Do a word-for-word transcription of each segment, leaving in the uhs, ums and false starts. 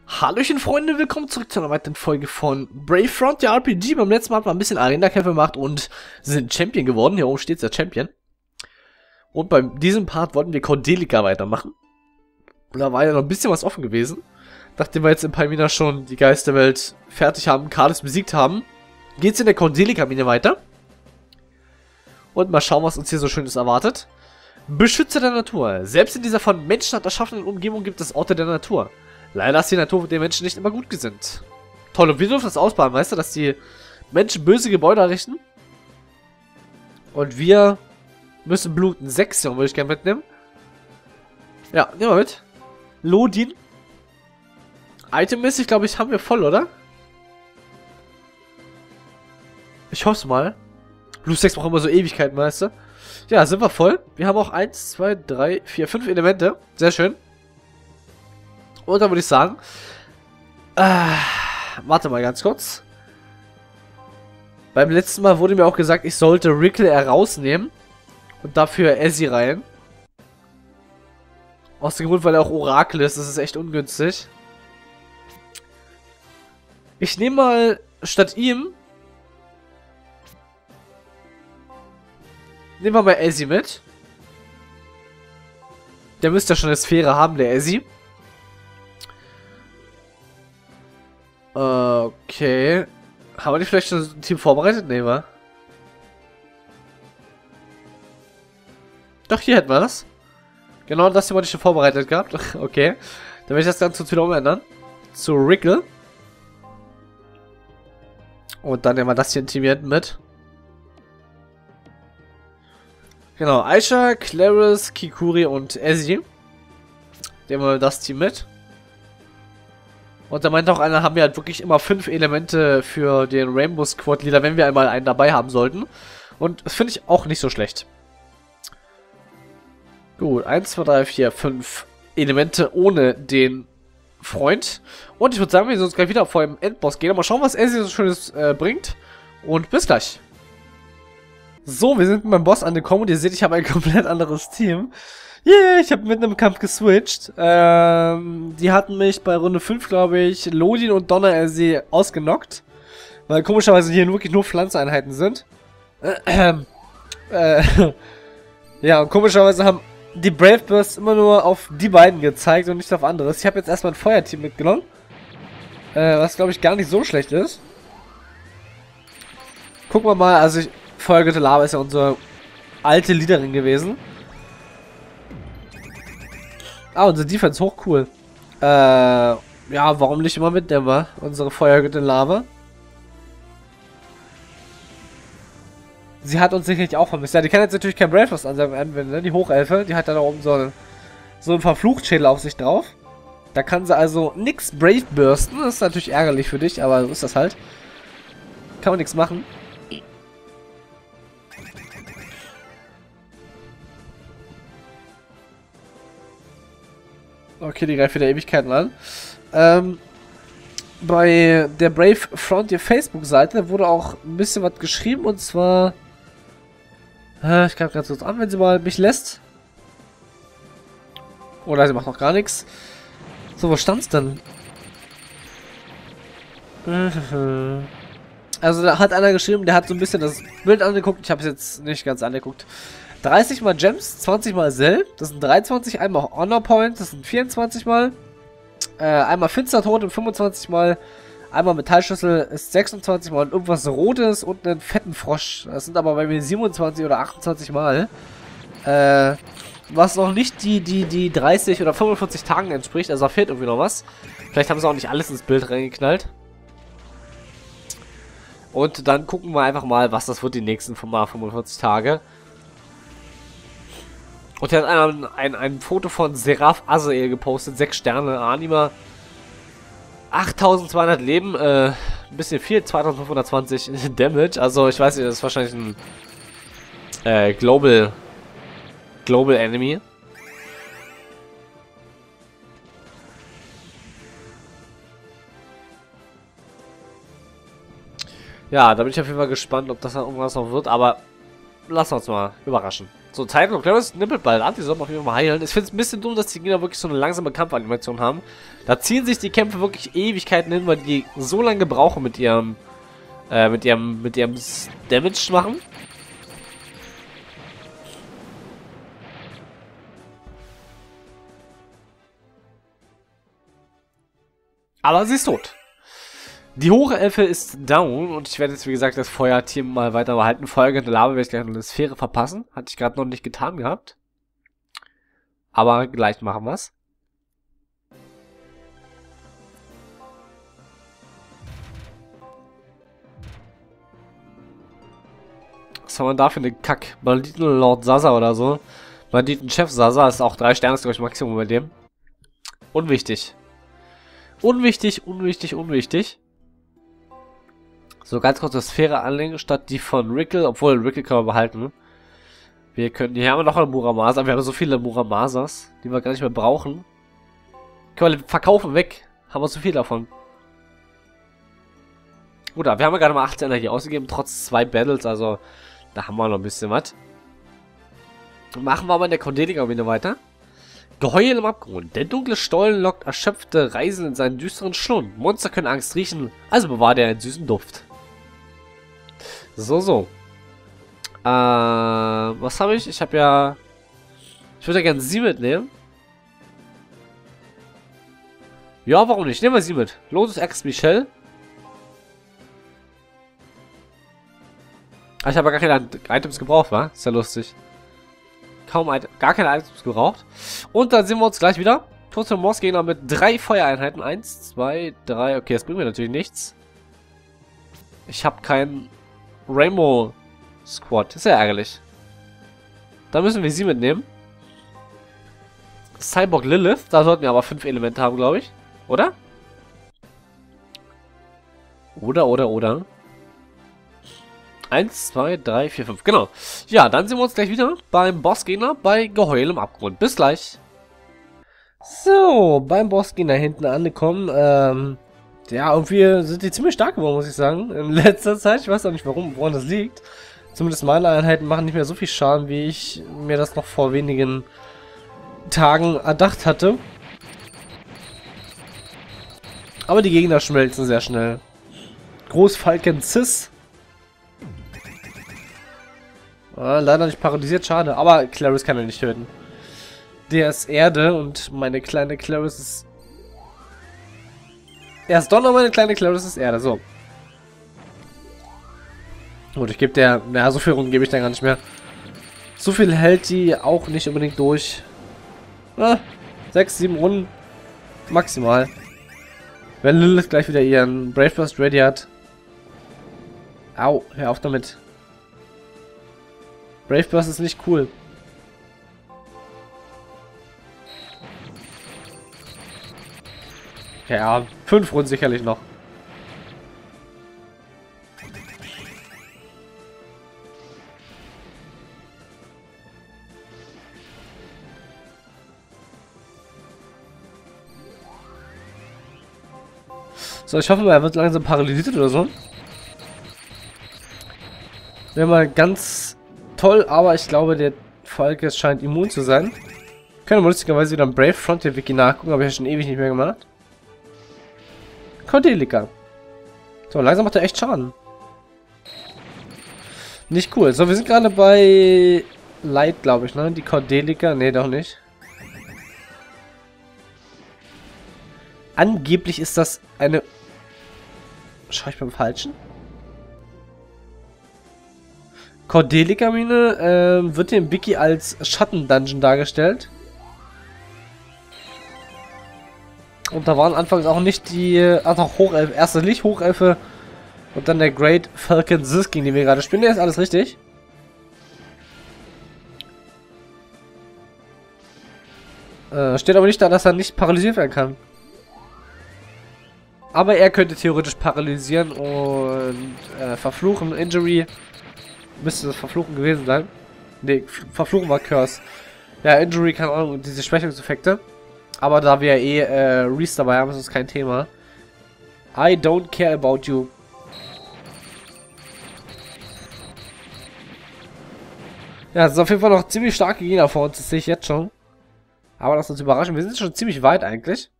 Hallöchen Freunde, willkommen zurück zu einer weiteren Folge von Brave Frontier R P G. Beim letzten Mal haben wir ein bisschen Arena-Kämpfe gemacht und sind Champion geworden. Hier oben steht der Champion. Und bei diesem Part wollten wir Cordelica weitermachen. Da war ja noch ein bisschen was offen gewesen. Nachdem wir jetzt in Palmina schon die Geisterwelt fertig haben, Kardis besiegt haben, geht's in der Cordelica-Mine weiter. Und mal schauen, was uns hier so Schönes erwartet. Beschützer der Natur. Selbst in dieser von Menschenhand erschaffenen Umgebung gibt es Orte der Natur. Leider ist die Natur den Menschen nicht immer gut gesinnt. Toll, und wir dürfen das ausbauen, weißt du, dass die Menschen böse Gebäude errichten? Und wir müssen bluten. Sechs, würde ich gerne mitnehmen. Ja, nehmen wir mit. Lodin. Itemmäßig, glaube ich, haben wir voll, oder? Ich hoffe es mal. Blue Stacks braucht immer so Ewigkeiten, weißt du? Ja, sind wir voll. Wir haben auch eins, zwei, drei, vier, fünf Elemente. Sehr schön. Und dann würde ich sagen, äh, warte mal ganz kurz. Beim letzten Mal wurde mir auch gesagt, ich sollte Rickle herausnehmen und dafür Ezzy rein. Aus dem Grund, weil er auch Orakel ist, das ist echt ungünstig. Ich nehme mal statt ihm, nehmen wir mal Ezzy mit. Der müsste ja schon eine Sphäre haben, der Ezzy. Okay. Haben wir die vielleicht schon ein Team vorbereitet? Nee, wa? Doch, hier hätten wir das. Genau das hier wollte ich schon vorbereitet gehabt. Okay. Dann werde ich das Ganze wieder umändern. Zu Rickle. Und dann nehmen wir das hier in Team hier hinten mit. Genau, Aisha, Claris, Kikuri und Ezzy. Nehmen wir das Team mit. Und da meinte auch einer, haben wir halt wirklich immer fünf Elemente für den Rainbow Squad Leader, wenn wir einmal einen dabei haben sollten. Und das finde ich auch nicht so schlecht. Gut, eins, zwei, drei, vier, fünf Elemente ohne den Freund. Und ich würde sagen, wir sehen uns gleich wieder vor dem Endboss gehen. Mal schauen, was Ezzy so Schönes äh, bringt. Und bis gleich. So, wir sind beim Boss angekommen und ihr seht, ich habe ein komplett anderes Team. Yeah, ich habe mitten im Kampf geswitcht. Ähm, die hatten mich bei Runde fünf, glaube ich, Lodin und Donner Ezzy ausgenockt. Weil komischerweise hier wirklich nur Pflanzeinheiten sind. Äh, äh, ja, und komischerweise haben die Brave Bursts immer nur auf die beiden gezeigt und nicht auf anderes. Ich habe jetzt erstmal ein Feuerteam mitgenommen. Äh, was, glaube ich, gar nicht so schlecht ist. Gucken wir mal, also ich, Feuergötte Lava ist ja unsere alte Leaderin gewesen. Ah, unsere Defense hoch cool. Äh, ja, warum nicht immer mitnehmen wir unsere Feuergöttin Lava? Sie hat uns sicherlich auch vermisst. Ja, die kann jetzt natürlich kein Brave Burst anwenden, ne? Die Hochelfe, die hat da oben so einen, so einen Verfluchtschädel auf sich drauf. Da kann sie also nix Brave bursten. Das ist natürlich ärgerlich für dich, aber so ist das halt. Kann man nichts machen. Okay, die greift wieder Ewigkeiten an. Ähm, bei der Brave Frontier Facebook-Seite wurde auch ein bisschen was geschrieben und zwar. Äh, ich greife ganz kurz an, wenn sie mal mich lässt. Oder sie macht noch gar nichts. So, wo stand's denn? Also, da hat einer geschrieben, der hat so ein bisschen das Bild angeguckt. Ich habe es jetzt nicht ganz angeguckt. dreißig mal Gems, zwanzig mal Sel, das sind dreiundzwanzig, einmal Honor Point, das sind vierundzwanzig mal, äh, einmal Finstertod und fünfundzwanzig mal, einmal Metallschlüssel ist sechsundzwanzig mal und irgendwas Rotes und einen fetten Frosch, das sind aber bei mir siebenundzwanzig oder achtundzwanzig mal, äh, was noch nicht die, die, die dreißig oder fünfundvierzig Tagen entspricht, also da fehlt irgendwie noch was, vielleicht haben sie auch nicht alles ins Bild reingeknallt. Und dann gucken wir einfach mal, was das wird die nächsten fünfundvierzig Tage. Und er hat ein, ein, ein Foto von Seraph Azael gepostet, sechs Sterne, Anima, achttausendzweihundert Leben, äh, ein bisschen viel, zweitausendfünfhundertzwanzig Damage, also ich weiß nicht, das ist wahrscheinlich ein äh, Global, Global Enemy. Ja, da bin ich auf jeden Fall gespannt, ob das dann irgendwas noch wird, aber lassen wir uns mal überraschen. So, Titan und Clarus nippelt bald ab, die sollten auf jeden Fall heilen. Ich finde es ein bisschen dumm, dass die Gegner wirklich so eine langsame Kampfanimation haben. Da ziehen sich die Kämpfe wirklich Ewigkeiten hin, weil die so lange brauchen mit ihrem, äh, mit ihrem, mit ihrem Damage machen. Aber sie ist tot. Die Hochelfe ist down und ich werde jetzt, wie gesagt, das Feuerteam mal weiter behalten. Folgende Lava werde ich gleich noch eine Sphäre verpassen. Hatte ich gerade noch nicht getan gehabt. Aber gleich machen wir es. Was haben wir da für eine Kack? Banditen Lord Sasa oder so. Banditen Chef Sasa ist auch drei Sterne, ist glaube ich Maximum bei dem. Unwichtig. Unwichtig, unwichtig, unwichtig. So, ganz kurz eine Sphäre anlegen, statt die von Rickle. Obwohl, Rickle können wir behalten. Wir können, hier haben wir noch eine Muramasa. Wir haben so viele Muramasas, die wir gar nicht mehr brauchen. Können wir verkaufen, weg. Haben wir so viel davon. Oder, wir haben ja gerade mal achtzehn Energie ausgegeben, trotz zwei Battles. Also, da haben wir noch ein bisschen was. Machen wir aber in der Condelia wieder weiter. Geheul im Abgrund. Der dunkle Stollen lockt erschöpfte Reisende in seinen düsteren Schlund. Monster können Angst riechen, also bewahrt er einen süßen Duft. So, so. Äh, was habe ich? Ich habe ja... Ich würde ja gerne sie mitnehmen. Ja, warum nicht? Nehmen wir sie mit. Lotus X Michelle. Ah, ich habe ja gar keine Items gebraucht, wa? Ist ja lustig. Kaum Item, gar keine Items gebraucht. Und dann sehen wir uns gleich wieder. Total Moss Gegner mit drei Feuereinheiten. Eins, zwei, drei. Okay, das bringt mir natürlich nichts. Ich habe keinen Rainbow Squad. Ist ja ärgerlich. Da müssen wir sie mitnehmen. Cyborg Lilith. Da sollten wir aber fünf Elemente haben, glaube ich. Oder? Oder, oder, oder. Eins, zwei, drei, vier, fünf. Genau. Ja, dann sehen wir uns gleich wieder beim Bossgegner bei Geheul im Abgrund. Bis gleich. So, beim Bossgegner hinten angekommen. Ähm, ja, irgendwie sind die ziemlich stark geworden, muss ich sagen. In letzter Zeit. Ich weiß auch nicht, warum, woran das liegt. Zumindest meine Einheiten machen nicht mehr so viel Schaden, wie ich mir das noch vor wenigen Tagen erdacht hatte. Aber die Gegner schmelzen sehr schnell. Großfalken Cis. Ah, leider nicht paralysiert, schade. Aber Clarus kann er nicht töten. Der ist Erde und meine kleine Clarus ist... Er ist Donner, meine kleine Clarus ist Erde. So. Gut, ich gebe der... Na, so viel Runden gebe ich da gar nicht mehr. So viel hält die auch nicht unbedingt durch. Ah, sechs, sieben Runden. Maximal. Wenn Lilith gleich wieder ihren Brave Burst ready hat. Au, hör auf damit. Brave Burst ist nicht cool. Ja, fünf Runden sicherlich noch. So, ich hoffe mal, er wird langsam paralysiert oder so. Wäre mal ganz toll, aber ich glaube, der Falke scheint immun zu sein. Können wir lustigerweise wieder ein Brave Frontier Wiki nachgucken, habe ich ja schon ewig nicht mehr gemacht. Condelia. So, langsam macht er echt Schaden. Nicht cool. So, wir sind gerade bei Light, glaube ich, ne? Die Condelia. Ne, doch nicht. Angeblich ist das eine... Schau ich beim Falschen? Condelia-Mine äh, wird im Wiki als Schatten-Dungeon dargestellt. Und da waren anfangs auch nicht die... Also Hochelfe, erste Licht-Hochelfe und dann der Great Falcon Sis, gegen die wir gerade spielen. Der ist alles richtig. Äh, steht aber nicht da, dass er nicht paralysiert werden kann. Aber er könnte theoretisch paralysieren und äh, verfluchen. Injury müsste das Verfluchen gewesen sein. Ne, Verfluchen war Curse. Ja, Injury, keine Ahnung, diese Schwächungseffekte. Aber da wir eh äh, Reese dabei haben, ist das kein Thema. I don't care about you. Ja, es ist auf jeden Fall noch ziemlich starke Gegner vor uns, das sehe ich jetzt schon. Aber lass uns überraschen, wir sind schon ziemlich weit eigentlich.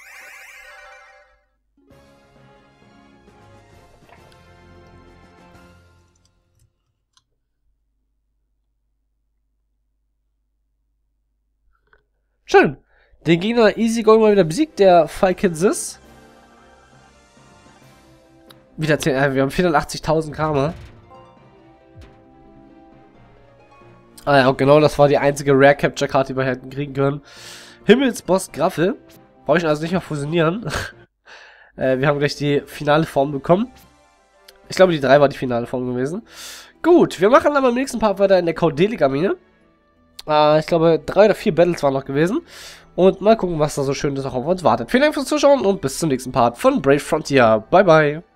Schön. Den Gegner easy going mal wieder besiegt, der Falkensis. Wieder zehn, äh, wir haben vierhundertachtzigtausend Karma. Ah ja, und genau das war die einzige Rare Capture Card, die wir hätten kriegen können. Himmelsboss Graffel. Brauche ich also nicht mehr fusionieren. äh, wir haben gleich die finale Form bekommen. Ich glaube, die drei war die finale Form gewesen. Gut, wir machen dann beim nächsten Part weiter in der Cordelica-Mine. Äh, ich glaube, drei oder vier Battles waren noch gewesen. Und mal gucken, was da so Schönes auch auf uns wartet. Vielen Dank fürs Zuschauen und bis zum nächsten Part von Brave Frontier. Bye, bye.